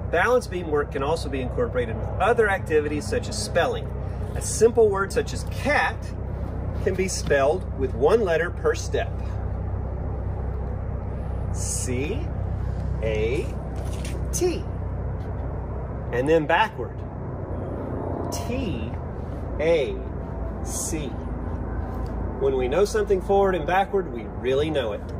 balance beam work can also be incorporated with other activities such as spelling. A simple word such as cat can be spelled with one letter per step. C-A-T. And then backward. T-A-C. When we know something forward and backward, we really know it.